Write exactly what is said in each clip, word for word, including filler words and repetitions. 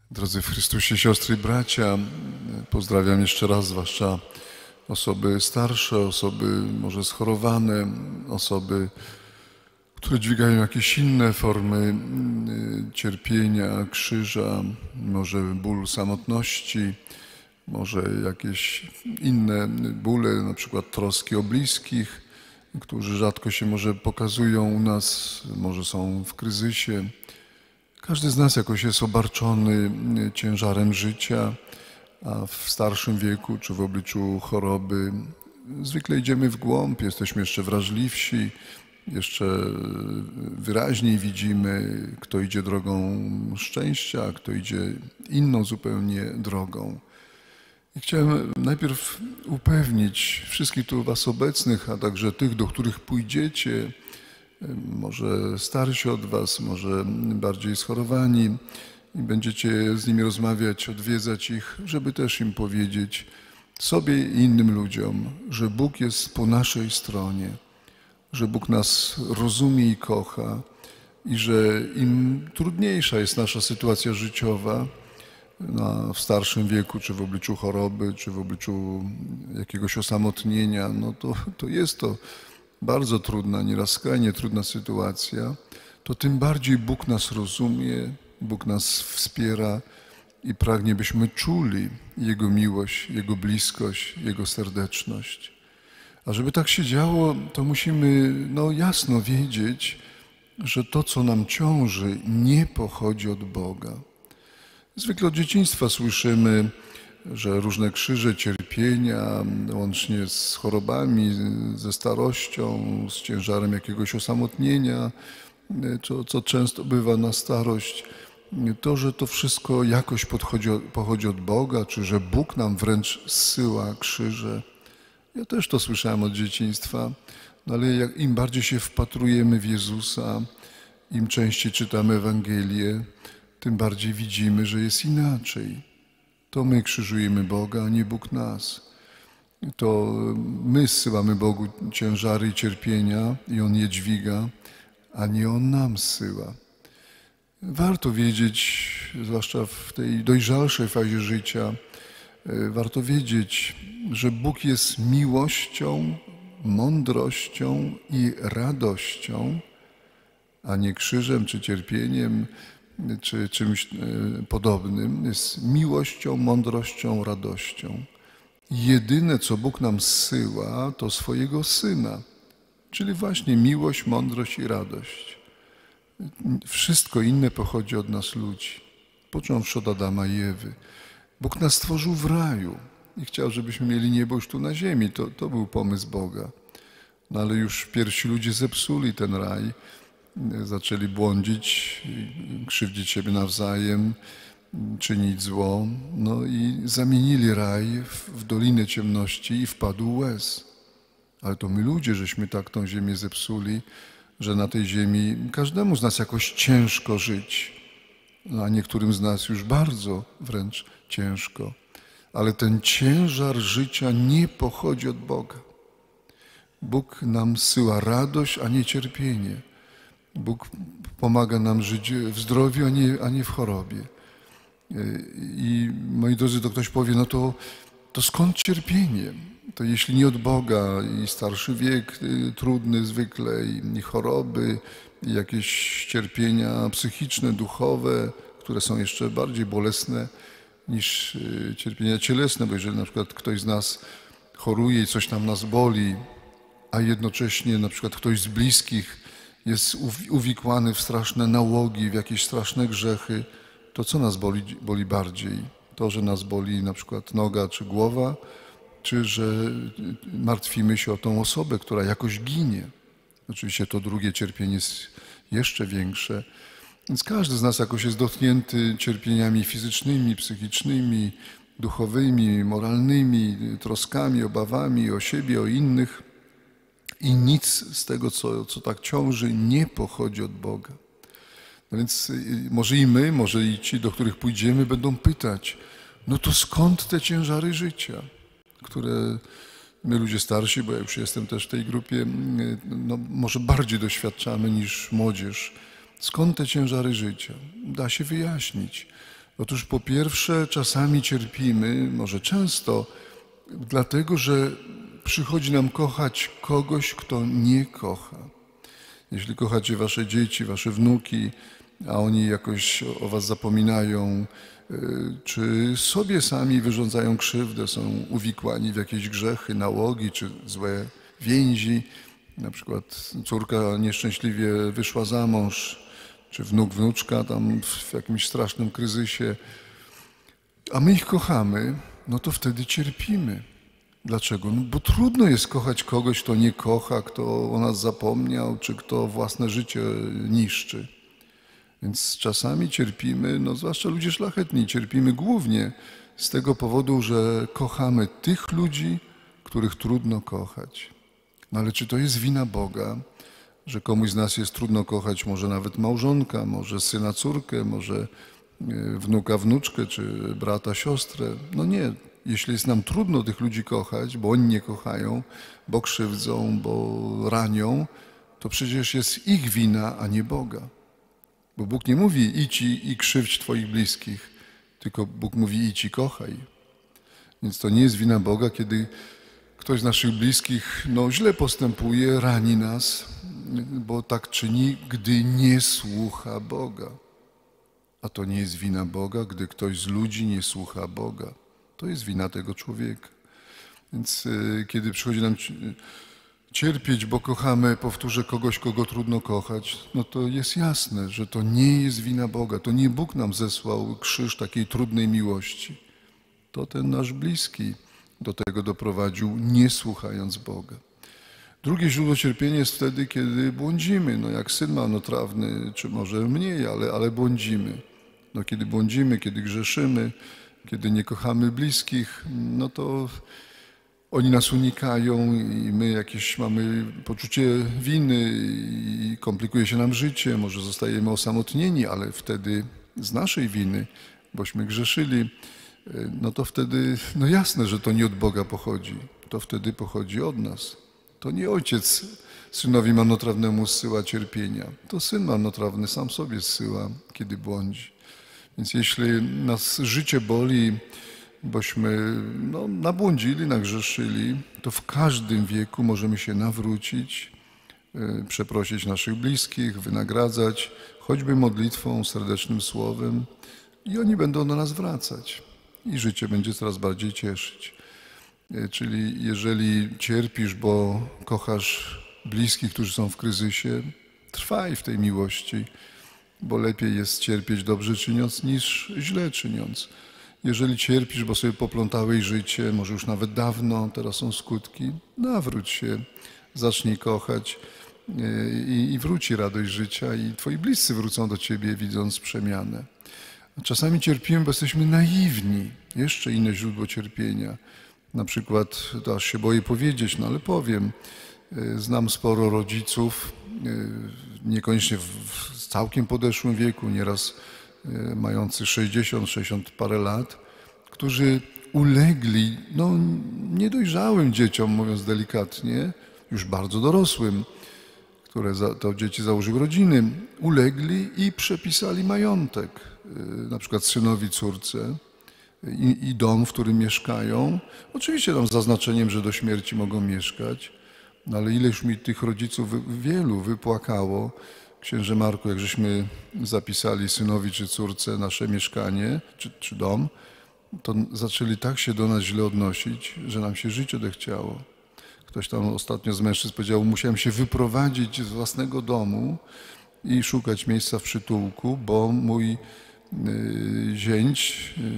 Drodzy w Chrystusie siostry i bracia, pozdrawiam jeszcze raz, zwłaszcza osoby starsze, osoby może schorowane, osoby, które dźwigają jakieś inne formy cierpienia, krzyża, może ból samotności, może jakieś inne bóle, na przykład troski o bliskich, którzy rzadko się może pokazują u nas, może są w kryzysie. Każdy z nas jakoś jest obarczony ciężarem życia, a w starszym wieku czy w obliczu choroby zwykle idziemy w głąb, jesteśmy jeszcze wrażliwsi, jeszcze wyraźniej widzimy, kto idzie drogą szczęścia, a kto idzie inną zupełnie drogą. I chciałem najpierw upewnić wszystkich tu Was obecnych, a także tych, do których pójdziecie, może starsi od Was, może bardziej schorowani i będziecie z nimi rozmawiać, odwiedzać ich, żeby też im powiedzieć sobie i innym ludziom, że Bóg jest po naszej stronie, że Bóg nas rozumie i kocha i że im trudniejsza jest nasza sytuacja życiowa no, w starszym wieku, czy w obliczu choroby, czy w obliczu jakiegoś osamotnienia, no to, to jest to bardzo trudna, nieraz skrajnie trudna sytuacja, to tym bardziej Bóg nas rozumie, Bóg nas wspiera i pragnie, byśmy czuli Jego miłość, Jego bliskość, Jego serdeczność. A żeby tak się działo, to musimy no, jasno wiedzieć, że to, co nam ciąży, nie pochodzi od Boga. Zwykle od dzieciństwa słyszymy, że różne krzyże, cierpienia, łącznie z chorobami, ze starością, z ciężarem jakiegoś osamotnienia, co, co często bywa na starość, to, że to wszystko jakoś podchodzi, pochodzi od Boga, czy że Bóg nam wręcz zsyła krzyże. Ja też to słyszałem od dzieciństwa, no ale jak, im bardziej się wpatrujemy w Jezusa, im częściej czytamy Ewangelię, tym bardziej widzimy, że jest inaczej. To my krzyżujemy Boga, a nie Bóg nas. To my zsyłamy Bogu ciężary i cierpienia i On je dźwiga, a nie On nam zsyła. Warto wiedzieć, zwłaszcza w tej dojrzalszej fazie życia, warto wiedzieć, że Bóg jest miłością, mądrością i radością, a nie krzyżem czy cierpieniem, czy czymś podobnym, jest miłością, mądrością, radością. Jedyne, co Bóg nam zsyła, to swojego Syna, czyli właśnie miłość, mądrość i radość. Wszystko inne pochodzi od nas ludzi, począwszy od Adama i Ewy. Bóg nas stworzył w raju i chciał, żebyśmy mieli niebo już tu na ziemi. To, to był pomysł Boga. No ale już pierwsi ludzie zepsuli ten raj, zaczęli błądzić, krzywdzić siebie nawzajem, czynić zło, no i zamienili raj w, w dolinę ciemności i wpadł łez. Ale to my ludzie, żeśmy tak tą ziemię zepsuli, że na tej ziemi każdemu z nas jakoś ciężko żyć, no, a niektórym z nas już bardzo wręcz ciężko. Ale ten ciężar życia nie pochodzi od Boga. Bóg nam zsyła radość, a nie cierpienie. Bóg pomaga nam żyć w zdrowiu, a nie, a nie w chorobie. I moi drodzy, to ktoś powie, no to, to skąd cierpienie? To jeśli nie od Boga i starszy wiek trudny zwykle, i, i choroby, i jakieś cierpienia psychiczne, duchowe, które są jeszcze bardziej bolesne niż cierpienia cielesne, bo jeżeli na przykład ktoś z nas choruje i coś tam nas boli, a jednocześnie na przykład ktoś z bliskich jest uwikłany w straszne nałogi, w jakieś straszne grzechy, to co nas boli, boli bardziej? To, że nas boli na przykład noga czy głowa, czy że martwimy się o tą osobę, która jakoś ginie. Oczywiście to drugie cierpienie jest jeszcze większe. Więc każdy z nas jakoś jest dotknięty cierpieniami fizycznymi, psychicznymi, duchowymi, moralnymi, troskami, obawami o siebie, o innych. I nic z tego, co, co tak ciąży, nie pochodzi od Boga. No więc może i my, może i ci, do których pójdziemy, będą pytać, no to skąd te ciężary życia, które my ludzie starsi, bo ja już jestem też w tej grupie, no może bardziej doświadczamy niż młodzież. Skąd te ciężary życia? Da się wyjaśnić, Otóż po pierwsze czasami cierpimy, może często, dlatego że przychodzi nam kochać kogoś, kto nie kocha. Jeśli kochacie wasze dzieci, wasze wnuki, a oni jakoś o was zapominają, czy sobie sami wyrządzają krzywdę, są uwikłani w jakieś grzechy, nałogi czy złe więzi, na przykład córka nieszczęśliwie wyszła za mąż, czy wnuk, wnuczka tam w jakimś strasznym kryzysie, a my ich kochamy, no to wtedy cierpimy. Dlaczego? No bo trudno jest kochać kogoś, kto nie kocha, kto o nas zapomniał, czy kto własne życie niszczy. Więc czasami cierpimy, no zwłaszcza ludzie szlachetni, cierpimy głównie z tego powodu, że kochamy tych ludzi, których trudno kochać. No ale czy to jest wina Boga, że komuś z nas jest trudno kochać może nawet małżonka, może syna, córkę, może wnuka, wnuczkę, czy brata, siostrę? No nie. Jeśli jest nam trudno tych ludzi kochać, bo oni nie kochają, bo krzywdzą, bo ranią, to przecież jest ich wina, a nie Boga. Bo Bóg nie mówi idź i krzywdź twoich bliskich, tylko Bóg mówi idź i kochaj. Więc to nie jest wina Boga, kiedy ktoś z naszych bliskich no, źle postępuje, rani nas, bo tak czyni, gdy nie słucha Boga. A to nie jest wina Boga, gdy ktoś z ludzi nie słucha Boga. To jest wina tego człowieka. Więc y, kiedy przychodzi nam cierpieć, bo kochamy, powtórzę, kogoś, kogo trudno kochać, no to jest jasne, że to nie jest wina Boga. To nie Bóg nam zesłał krzyż takiej trudnej miłości. To ten nasz bliski do tego doprowadził, nie słuchając Boga. Drugie źródło cierpienia jest wtedy, kiedy błądzimy. No jak syn marnotrawny, czy może mniej, ale, ale błądzimy. No kiedy błądzimy, kiedy grzeszymy, kiedy nie kochamy bliskich, no to oni nas unikają i my jakieś mamy poczucie winy i komplikuje się nam życie, może zostajemy osamotnieni, ale wtedy z naszej winy, bośmy grzeszyli, no to wtedy, no jasne, że to nie od Boga pochodzi, to wtedy pochodzi od nas. To nie ojciec synowi marnotrawnemu zsyła cierpienia, to syn marnotrawny sam sobie zsyła, kiedy błądzi. Więc jeśli nas życie boli, bośmy no, nabłądzili, nagrzeszyli, to w każdym wieku możemy się nawrócić, yy, przeprosić naszych bliskich, wynagradzać, choćby modlitwą, serdecznym słowem i oni będą do nas wracać i życie będzie coraz bardziej cieszyć. Yy, czyli jeżeli cierpisz, bo kochasz bliskich, którzy są w kryzysie, trwaj w tej miłości, bo lepiej jest cierpieć dobrze czyniąc niż źle czyniąc. Jeżeli cierpisz, bo sobie poplątałeś życie, może już nawet dawno, teraz są skutki, nawróć się, zacznij kochać i, i wróci radość życia i twoi bliscy wrócą do ciebie, widząc przemianę. Czasami cierpimy, bo jesteśmy naiwni. Jeszcze inne źródło cierpienia. Na przykład, to aż się boję powiedzieć, no ale powiem, znam sporo rodziców, niekoniecznie w całkiem podeszłym wieku, nieraz mający sześćdziesiąt, sześćdziesiąt parę lat, którzy ulegli no, niedojrzałym dzieciom, mówiąc delikatnie, już bardzo dorosłym, które za, to dzieci założyły rodziny, ulegli i przepisali majątek, na przykład synowi, córce i, i dom, w którym mieszkają. Oczywiście tam z zaznaczeniem, że do śmierci mogą mieszkać, no, ale ileż mi tych rodziców wielu wypłakało, księże Marku, jak żeśmy zapisali synowi czy córce nasze mieszkanie czy, czy dom, to zaczęli tak się do nas źle odnosić, że nam się żyć odechciało. Ktoś tam ostatnio z mężczyzn powiedział, musiałem się wyprowadzić z własnego domu i szukać miejsca w przytułku, bo mój y, zięć, y,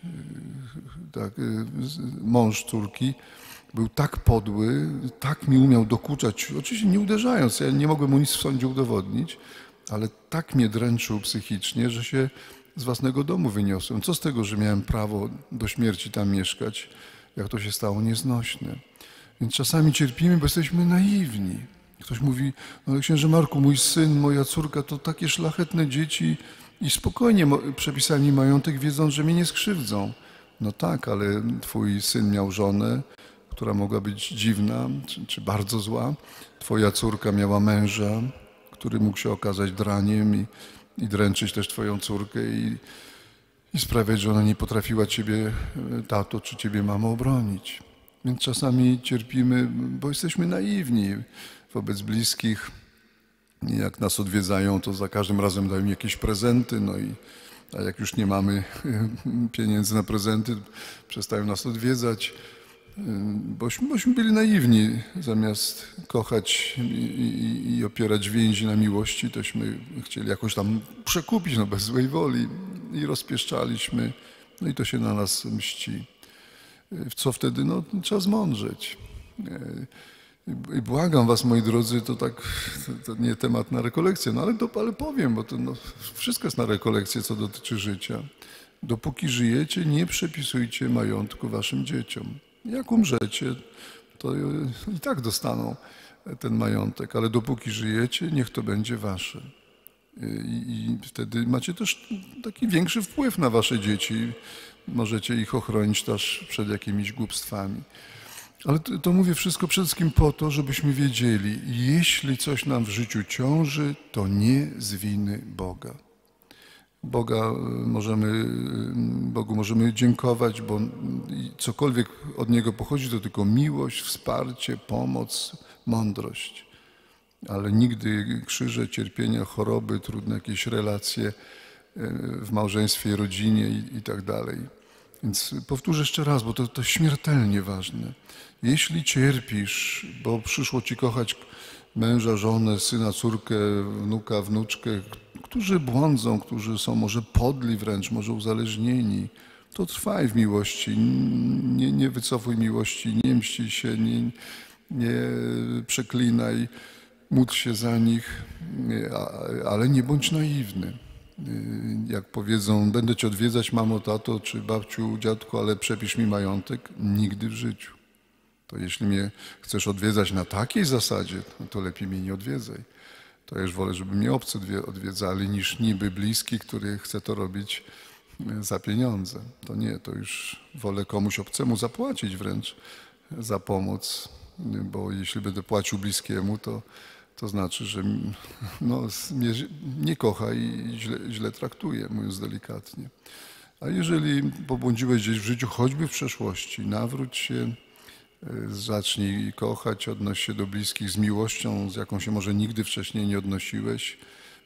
y, tak, y, mąż córki, był tak podły, tak mi umiał dokuczać, oczywiście nie uderzając, ja nie mogłem mu nic w sądzie udowodnić, ale tak mnie dręczył psychicznie, że się z własnego domu wyniosłem. Co z tego, że miałem prawo do śmierci tam mieszkać, jak to się stało nieznośne. Więc czasami cierpimy, bo jesteśmy naiwni. Ktoś mówi, no księże Marku, mój syn, moja córka to takie szlachetne dzieci i spokojnie przepisali majątek, wiedząc, że mnie nie skrzywdzą. No tak, ale twój syn miał żonę, która mogła być dziwna czy, czy bardzo zła. Twoja córka miała męża, który mógł się okazać draniem i, i dręczyć też twoją córkę. I, i sprawiać, że ona nie potrafiła ciebie, tato, czy ciebie, mamo, obronić. Więc czasami cierpimy, bo jesteśmy naiwni wobec bliskich. Jak nas odwiedzają, to za każdym razem dają jakieś prezenty, no i a jak już nie mamy pieniędzy na prezenty, przestają nas odwiedzać. Bośmy, bośmy byli naiwni, zamiast kochać i, i, i opierać więzi na miłości, tośmy chcieli jakoś tam przekupić, no bez złej woli i rozpieszczaliśmy, no i to się na nas mści. W co wtedy? No trzeba zmądrzeć. I błagam was, moi drodzy, to tak, to nie temat na rekolekcję, no ale, to, ale powiem, bo to no, wszystko jest na rekolekcję, co dotyczy życia. Dopóki żyjecie, nie przepisujcie majątku waszym dzieciom. Jak umrzecie, to i tak dostaną ten majątek, ale dopóki żyjecie, niech to będzie wasze. I, i wtedy macie też taki większy wpływ na wasze dzieci. Możecie ich ochronić też przed jakimiś głupstwami. Ale to, to mówię wszystko przede wszystkim po to, żebyśmy wiedzieli, jeśli coś nam w życiu ciąży, to nie z winy Boga. Boga możemy, Bogu możemy dziękować, bo cokolwiek od Niego pochodzi, to tylko miłość, wsparcie, pomoc, mądrość. Ale nigdy krzyże, cierpienia, choroby, trudne jakieś relacje w małżeństwie, rodzinie i, i tak dalej. Więc powtórzę jeszcze raz, bo to, to śmiertelnie ważne. Jeśli cierpisz, bo przyszło ci kochać męża, żonę, syna, córkę, wnuka, wnuczkę, którzy błądzą, którzy są może podli wręcz, może uzależnieni, to trwaj w miłości, nie, nie wycofuj miłości, nie mścij się, nie, nie przeklinaj, módl się za nich, ale nie bądź naiwny. Jak powiedzą, będę cię odwiedzać, mamo, tato, czy babciu, dziadku, ale przepisz mi majątek, nigdy w życiu. To jeśli mnie chcesz odwiedzać na takiej zasadzie, to lepiej mnie nie odwiedzaj. To ja już wolę, żeby mnie obcy odwiedzali, niż niby bliski, który chce to robić za pieniądze. To nie, to już wolę komuś obcemu zapłacić wręcz za pomoc, bo jeśli będę płacił bliskiemu, to, to znaczy, że no, mnie nie kocha i źle, źle traktuje, mówiąc delikatnie. A jeżeli pobłądziłeś gdzieś w życiu, choćby w przeszłości, nawróć się, zacznij kochać, odnoś się do bliskich z miłością, z jaką się może nigdy wcześniej nie odnosiłeś.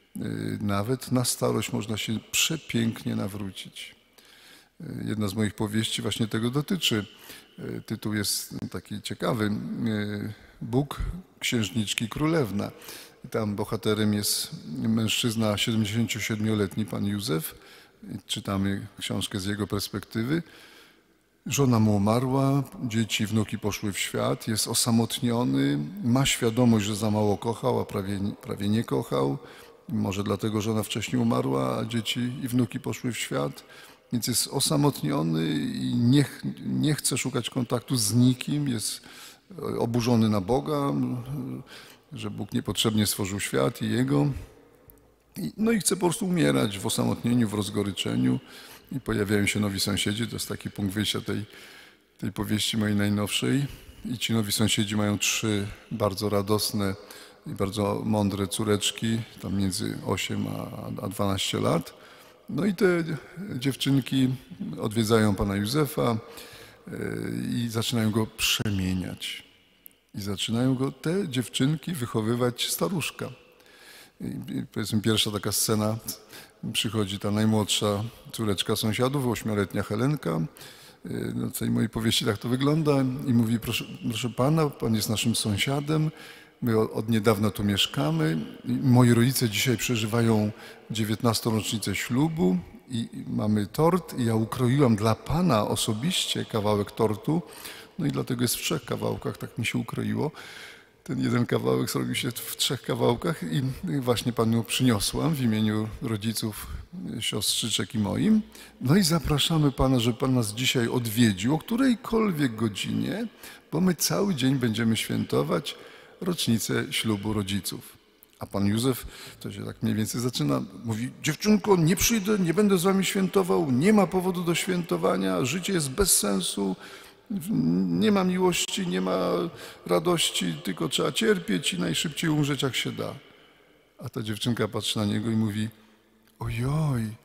Nawet na starość można się przepięknie nawrócić. Jedna z moich powieści właśnie tego dotyczy. Tytuł jest taki ciekawy. Bóg, księżniczki, królewna. Tam bohaterem jest mężczyzna siedemdziesięciosiedmioletni, pan Józef. Czytamy książkę z jego perspektywy. Żona mu umarła, dzieci, wnuki poszły w świat, jest osamotniony, ma świadomość, że za mało kochał, a prawie, prawie nie kochał. Może dlatego żona wcześniej umarła, a dzieci i wnuki poszły w świat. Więc jest osamotniony i nie, nie chce szukać kontaktu z nikim, jest oburzony na Boga, że Bóg niepotrzebnie stworzył świat i jego. No i chce po prostu umierać w osamotnieniu, w rozgoryczeniu. I pojawiają się nowi sąsiedzi, to jest taki punkt wyjścia tej, tej powieści mojej najnowszej. I ci nowi sąsiedzi mają trzy bardzo radosne i bardzo mądre córeczki, tam między osiem a dwanaście lat. No i te dziewczynki odwiedzają pana Józefa i zaczynają go przemieniać. I zaczynają go te dziewczynki wychowywać staruszka. I powiedzmy pierwsza taka scena, przychodzi ta najmłodsza córeczka sąsiadów, ośmioletnia Helenka. No, w tej mojej powieści tak to wygląda i mówi, proszę, proszę pana, pan jest naszym sąsiadem, my od niedawna tu mieszkamy. Moi rodzice dzisiaj przeżywają dziewiętnastą rocznicę ślubu i mamy tort i ja ukroiłam dla pana osobiście kawałek tortu, no i dlatego jest w trzech kawałkach, tak mi się ukroiło. Ten jeden kawałek zrobił się w trzech kawałkach i właśnie panu przyniosłam w imieniu rodziców, siostrzyczek i moim. No i zapraszamy pana, żeby pan nas dzisiaj odwiedził o którejkolwiek godzinie, bo my cały dzień będziemy świętować rocznicę ślubu rodziców. A pan Józef, to się tak mniej więcej zaczyna, mówi, dziewczynko, nie przyjdę, nie będę z wami świętował, nie ma powodu do świętowania, życie jest bez sensu, nie ma miłości, nie ma radości, tylko trzeba cierpieć i najszybciej umrzeć jak się da. A ta dziewczynka patrzy na niego i mówi, ojoj,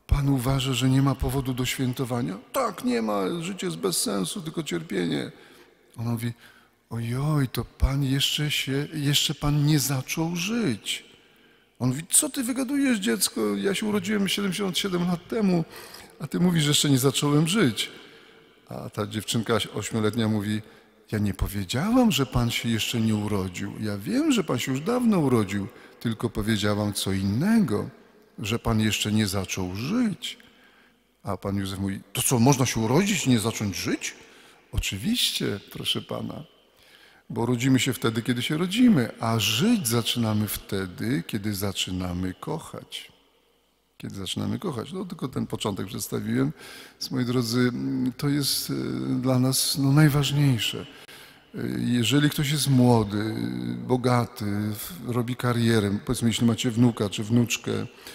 Pan uważa, że nie ma powodu do świętowania? Tak, nie ma, życie jest bez sensu, tylko cierpienie. Ona mówi, ojoj, to Pan jeszcze się, jeszcze Pan nie zaczął żyć. On mówi, co ty wygadujesz, dziecko? Ja się urodziłem siedemdziesiąt siedem lat temu, a ty mówisz, że jeszcze nie zacząłem żyć. A ta dziewczynka ośmioletnia mówi, ja nie powiedziałam, że Pan się jeszcze nie urodził. Ja wiem, że Pan się już dawno urodził, tylko powiedziałam co innego, że Pan jeszcze nie zaczął żyć. A Pan Józef mówi, to co, można się urodzić i nie zacząć żyć? Oczywiście, proszę Pana, bo rodzimy się wtedy, kiedy się rodzimy, a żyć zaczynamy wtedy, kiedy zaczynamy kochać. Kiedy zaczynamy kochać. No tylko ten początek przedstawiłem. Moi drodzy, to jest dla nas no, najważniejsze. Jeżeli ktoś jest młody, bogaty, robi karierę, powiedzmy, jeśli macie wnuka czy wnuczkę,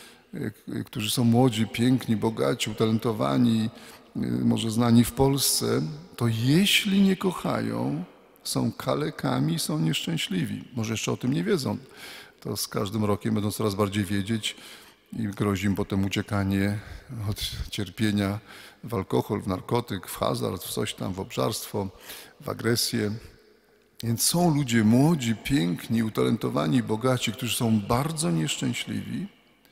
którzy są młodzi, piękni, bogaci, utalentowani, może znani w Polsce, to jeśli nie kochają, są kalekami, są nieszczęśliwi. Może jeszcze o tym nie wiedzą. To z każdym rokiem będą coraz bardziej wiedzieć i grozi im potem uciekanie od cierpienia w alkohol, w narkotyk, w hazard, w coś tam, w obżarstwo, w agresję. Więc są ludzie młodzi, piękni, utalentowani, bogaci, którzy są bardzo nieszczęśliwi,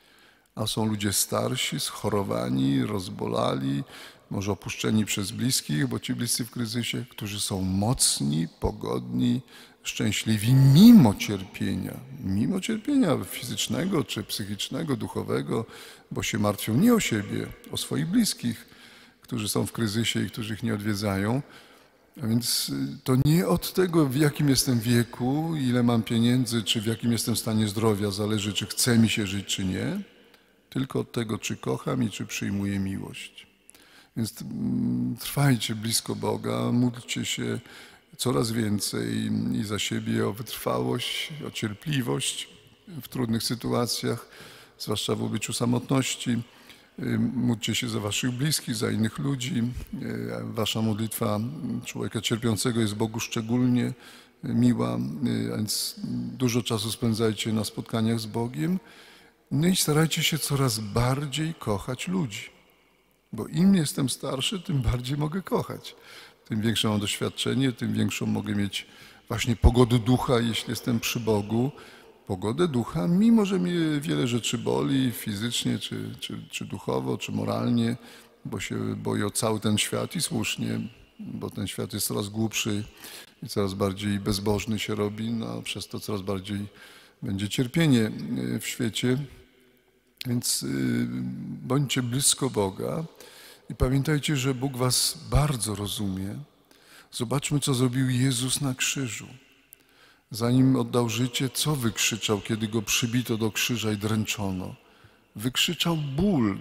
a są ludzie starsi, schorowani, rozbolali, może opuszczeni przez bliskich, bo ci bliscy w kryzysie, którzy są mocni, pogodni, szczęśliwi mimo cierpienia, mimo cierpienia fizycznego czy psychicznego, duchowego, bo się martwią nie o siebie, o swoich bliskich, którzy są w kryzysie i którzy ich nie odwiedzają. A więc to nie od tego, w jakim jestem wieku, ile mam pieniędzy, czy w jakim jestem stanie zdrowia zależy, czy chce mi się żyć, czy nie, tylko od tego, czy kocham i czy przyjmuję miłość. Więc trwajcie blisko Boga, módlcie się coraz więcej i za siebie o wytrwałość, o cierpliwość w trudnych sytuacjach, zwłaszcza w obliczu samotności. Módlcie się za waszych bliskich, za innych ludzi. Wasza modlitwa człowieka cierpiącego jest Bogu szczególnie miła, więc dużo czasu spędzajcie na spotkaniach z Bogiem. No i starajcie się coraz bardziej kochać ludzi. Bo im jestem starszy, tym bardziej mogę kochać. Tym większe mam doświadczenie, tym większą mogę mieć właśnie pogodę ducha, jeśli jestem przy Bogu. Pogodę ducha, mimo że mnie wiele rzeczy boli fizycznie, czy, czy, czy duchowo, czy moralnie, bo się boję o cały ten świat i słusznie, bo ten świat jest coraz głupszy i coraz bardziej bezbożny się robi, no przez to coraz bardziej będzie cierpienie w świecie. Więc bądźcie blisko Boga i pamiętajcie, że Bóg was bardzo rozumie. Zobaczmy, co zrobił Jezus na krzyżu. Zanim oddał życie, co wykrzyczał, kiedy Go przybito do krzyża i dręczono? Wykrzyczał ból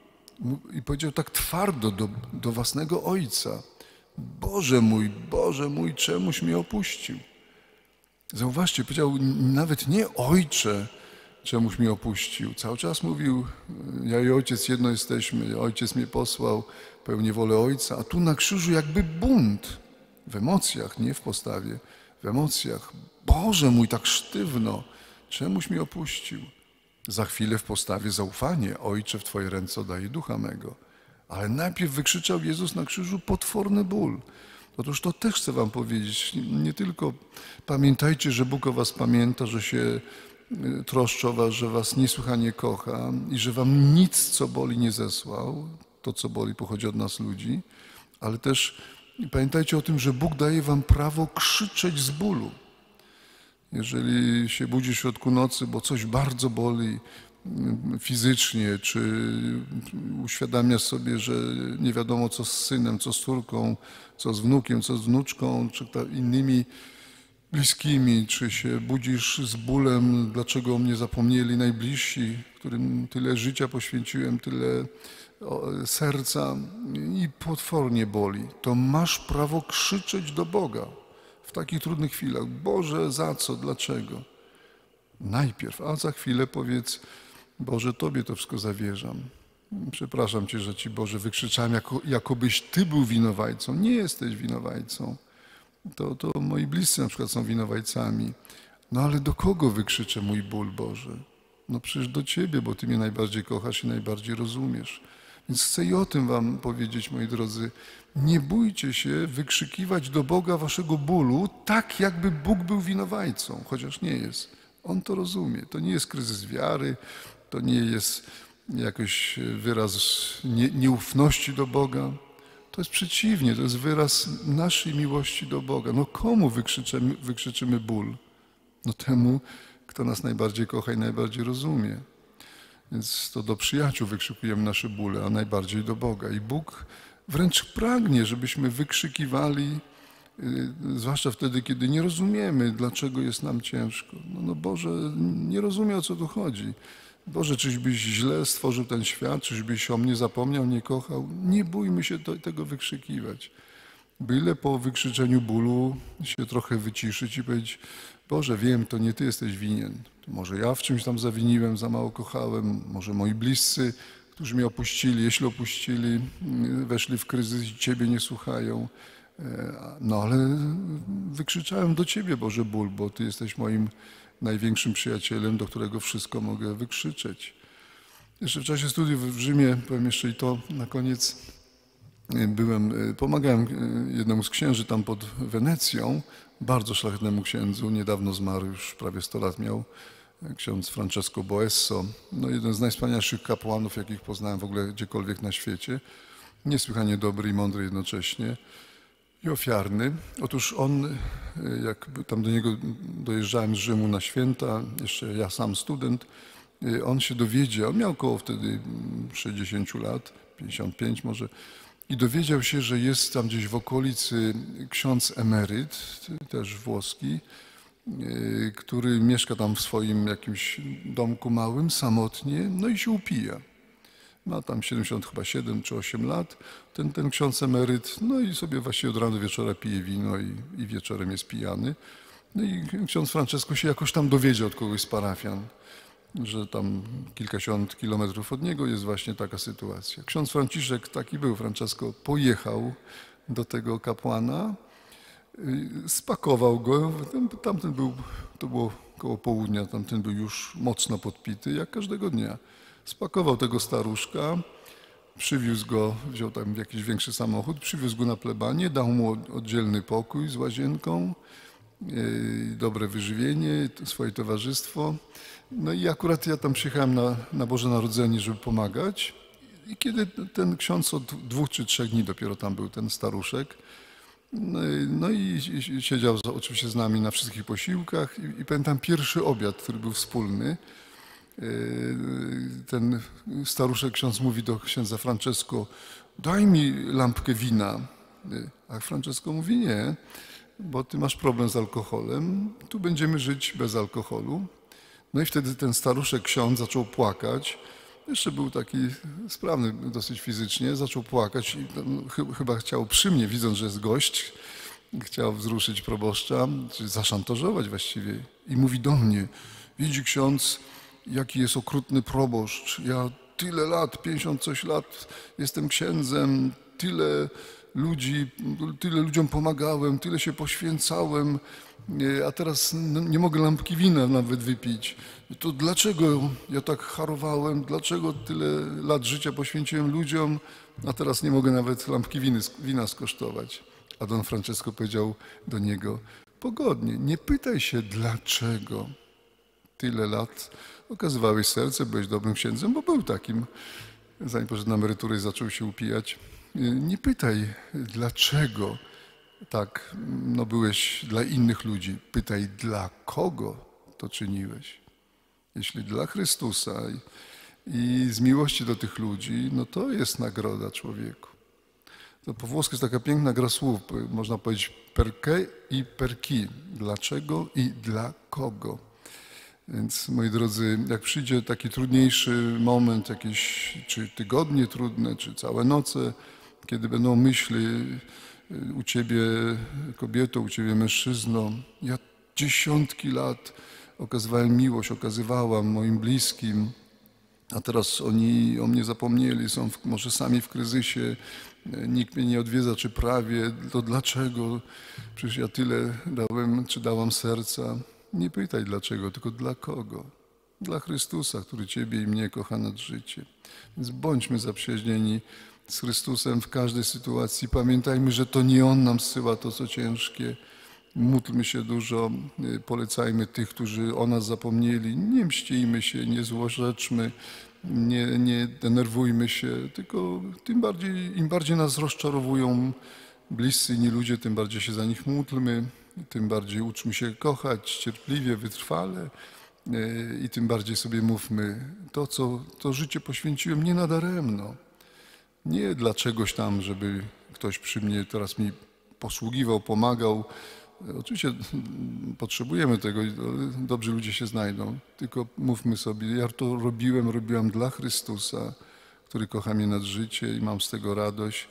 i powiedział tak twardo do, do własnego Ojca. Boże mój, Boże mój, czemuś mnie opuścił? Zauważcie, powiedział nawet nie Ojcze, czemuś mnie opuścił. Cały czas mówił, ja i Ojciec jedno jesteśmy, Ojciec mnie posłał, pełnię wolę Ojca, a tu na krzyżu jakby bunt w emocjach, nie w postawie, w emocjach. Boże mój, tak sztywno, czemuś mnie opuścił? Za chwilę w postawie zaufanie, Ojcze, w Twoje ręce oddaję ducha mego. Ale najpierw wykrzyczał Jezus na krzyżu potworny ból. Otóż to też chcę wam powiedzieć, nie tylko pamiętajcie, że Bóg o was pamięta, że się troszczy o was, że was niesłychanie kocha i że wam nic, co boli, nie zesłał. To, co boli, pochodzi od nas ludzi, ale też pamiętajcie o tym, że Bóg daje wam prawo krzyczeć z bólu. Jeżeli się budzisz w środku nocy, bo coś bardzo boli fizycznie, czy uświadamiasz sobie, że nie wiadomo co z synem, co z córką, co z wnukiem, co z wnuczką, czy innymi bliskimi, czy się budzisz z bólem, dlaczego o mnie zapomnieli najbliżsi, którym tyle życia poświęciłem, tyle serca i potwornie boli, to masz prawo krzyczeć do Boga w takich trudnych chwilach. Boże, za co, dlaczego? Najpierw, a za chwilę powiedz, Boże, Tobie to wszystko zawierzam. Przepraszam Cię, że Ci, Boże, wykrzyczałem, jako, jakobyś Ty był winowajcą. Nie jesteś winowajcą. To, to moi bliscy na przykład są winowajcami. No ale do kogo wykrzyczę mój ból, Boże? No przecież do Ciebie, bo Ty mnie najbardziej kochasz i najbardziej rozumiesz. Więc chcę i o tym wam powiedzieć, moi drodzy. Nie bójcie się wykrzykiwać do Boga waszego bólu, tak jakby Bóg był winowajcą, chociaż nie jest. On to rozumie. To nie jest kryzys wiary, to nie jest jakiś wyraz nie, nieufności do Boga. To jest przeciwnie, to jest wyraz naszej miłości do Boga. No komu wykrzyczymy, wykrzyczymy ból? No temu, kto nas najbardziej kocha i najbardziej rozumie. Więc to do przyjaciół wykrzykujemy nasze bóle, a najbardziej do Boga. I Bóg wręcz pragnie, żebyśmy wykrzykiwali, zwłaszcza wtedy, kiedy nie rozumiemy, dlaczego jest nam ciężko. No, no Boże, nie rozumiem, o co tu chodzi. Boże, czyżbyś źle stworzył ten świat, czyżbyś o mnie zapomniał, nie kochał? Nie bójmy się to, tego wykrzykiwać. Byle po wykrzyczeniu bólu się trochę wyciszyć i powiedzieć: Boże, wiem, to nie Ty jesteś winien. To może ja w czymś tam zawiniłem, za mało kochałem, może moi bliscy, którzy mnie opuścili, jeśli opuścili, weszli w kryzys i Ciebie nie słuchają. No ale wykrzyczałem do Ciebie, Boże, ból, bo Ty jesteś moim największym przyjacielem, do którego wszystko mogę wykrzyczeć. Jeszcze w czasie studiów w Rzymie, powiem jeszcze i to na koniec, byłem, pomagałem jednemu z księży tam pod Wenecją, bardzo szlachetnemu księdzu, niedawno zmarł, już prawie sto lat miał, ksiądz Francesco Boesso, no jeden z najwspanialszych kapłanów, jakich poznałem w ogóle gdziekolwiek na świecie, niesłychanie dobry i mądry jednocześnie i ofiarny. Otóż on, jak tam do niego dojeżdżałem z Rzymu na święta, jeszcze ja sam student, on się dowiedział, miał około wtedy sześćdziesiąt lat, pięćdziesiąt pięć może, i dowiedział się, że jest tam gdzieś w okolicy ksiądz emeryt, też włoski, który mieszka tam w swoim jakimś domku małym, samotnie, no i się upija. Ma tam siedemdziesiąt chyba siedem czy osiem lat, ten, ten ksiądz emeryt, no i sobie właściwie od rana do wieczora pije wino i, i wieczorem jest pijany. No i ksiądz Francesco się jakoś tam dowiedział od kogoś z parafian, że tam kilkadziesiąt kilometrów od niego jest właśnie taka sytuacja. Ksiądz Franciszek, taki był Francesco, pojechał do tego kapłana, spakował go, tamten był, to było koło południa, tamten był już mocno podpity, jak każdego dnia. Spakował tego staruszka, przywiózł go, wziął tam jakiś większy samochód, przywiózł go na plebanię, dał mu oddzielny pokój z łazienką, dobre wyżywienie, swoje towarzystwo. No i akurat ja tam przyjechałem na, na Boże Narodzenie, żeby pomagać. I kiedy ten ksiądz od dwóch czy trzech dni dopiero tam był, ten staruszek, no i, no i siedział oczywiście z nami na wszystkich posiłkach i, i pamiętam pierwszy obiad, który był wspólny. Ten staruszek ksiądz mówi do księdza Francesco: daj mi lampkę wina. A Francesco mówi: nie, bo ty masz problem z alkoholem, tu będziemy żyć bez alkoholu. No i wtedy ten staruszek ksiądz zaczął płakać. Jeszcze był taki sprawny dosyć fizycznie, zaczął płakać i chyba chciał przy mnie, widząc, że jest gość, chciał wzruszyć proboszcza, czy zaszantażować właściwie. I mówi do mnie: widzi ksiądz, jaki jest okrutny proboszcz. Ja tyle lat, pięćdziesiąt coś lat jestem księdzem, tyle ludzi, tyle ludziom pomagałem, tyle się poświęcałem, a teraz nie mogę lampki wina nawet wypić. To dlaczego ja tak harowałem, dlaczego tyle lat życia poświęciłem ludziom, a teraz nie mogę nawet lampki winy, wina skosztować? A Don Francesco powiedział do niego: pogodnie, nie pytaj się dlaczego. Tyle lat okazywałeś serce, byłeś dobrym księdzem, bo był takim, zanim poszedł na emeryturę i zaczął się upijać. Nie pytaj dlaczego tak no, byłeś dla innych ludzi. Pytaj, dla kogo to czyniłeś. Jeśli dla Chrystusa i, i z miłości do tych ludzi, no to jest nagroda człowieku. To po włosku jest taka piękna gra słów, można powiedzieć perché i per chi. Dlaczego i dla kogo. Więc moi drodzy, jak przyjdzie taki trudniejszy moment, jakieś czy tygodnie trudne, czy całe noce, kiedy będą myśli u Ciebie kobieto, u Ciebie mężczyzno, ja dziesiątki lat okazywałem miłość, okazywałam moim bliskim, a teraz oni o mnie zapomnieli, są w, może sami w kryzysie, nikt mnie nie odwiedza, czy prawie, to dlaczego? Przecież ja tyle dałem, czy dałam serca. Nie pytaj dlaczego, tylko dla kogo. dla Chrystusa, który Ciebie i mnie kocha nad życie. Więc bądźmy zaprzyjaźnieni z Chrystusem w każdej sytuacji. Pamiętajmy, że to nie On nam zsyła to, co ciężkie. Módlmy się dużo, polecajmy tych, którzy o nas zapomnieli. Nie mścijmy się, nie złorzeczmy, nie, nie denerwujmy się, tylko tym bardziej, im bardziej nas rozczarowują bliscy inni ludzie, tym bardziej się za nich módlmy, tym bardziej uczmy się kochać cierpliwie, wytrwale i tym bardziej sobie mówmy, to, co to życie poświęciłem, nie nadaremno. Nie dla czegoś tam, żeby ktoś przy mnie teraz mi posługiwał, pomagał. Oczywiście potrzebujemy tego, ale dobrzy ludzie się znajdą. Tylko mówmy sobie, ja to robiłem, robiłam dla Chrystusa, który kocha mnie nad życie i mam z tego radość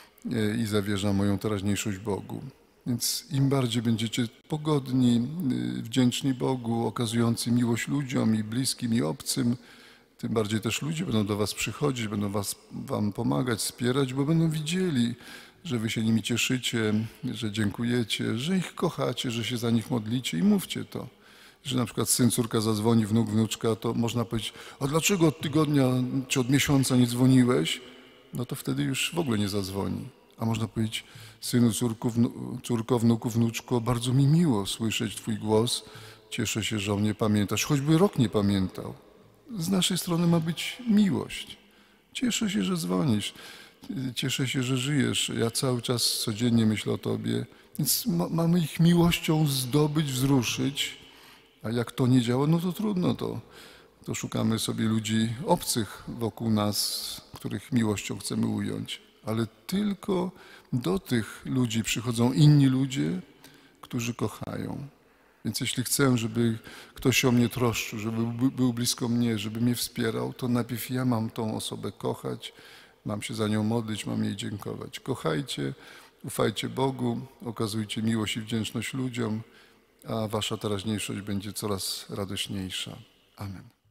i zawierzam moją teraźniejszość Bogu. Więc im bardziej będziecie pogodni, wdzięczni Bogu, okazujący miłość ludziom i bliskim, i obcym, tym bardziej też ludzie będą do was przychodzić, będą was, wam pomagać, wspierać, bo będą widzieli, że wy się nimi cieszycie, że dziękujecie, że ich kochacie, że się za nich modlicie i mówcie to. Że na przykład syn, córka zadzwoni, wnuk, wnuczka, to można powiedzieć, a dlaczego od tygodnia czy od miesiąca nie dzwoniłeś? No to wtedy już w ogóle nie zadzwoni. A można powiedzieć, synu, córku, wnu, córko, wnuku, wnuczko, bardzo mi miło słyszeć twój głos, cieszę się, że o mnie pamiętasz, choćby rok nie pamiętał. Z naszej strony ma być miłość. Cieszę się, że dzwonisz. Cieszę się, że żyjesz. Ja cały czas codziennie myślę o Tobie. Więc ma, mamy ich miłością zdobyć, wzruszyć. A jak to nie działa, no to trudno to. To szukamy sobie ludzi obcych wokół nas, których miłością chcemy ująć. Ale tylko do tych ludzi przychodzą inni ludzie, którzy kochają. Więc jeśli chcę, żeby ktoś się o mnie troszczył, żeby był blisko mnie, żeby mnie wspierał, to najpierw ja mam tą osobę kochać, mam się za nią modlić, mam jej dziękować. Kochajcie, ufajcie Bogu, okazujcie miłość i wdzięczność ludziom, a wasza teraźniejszość będzie coraz radośniejsza. Amen.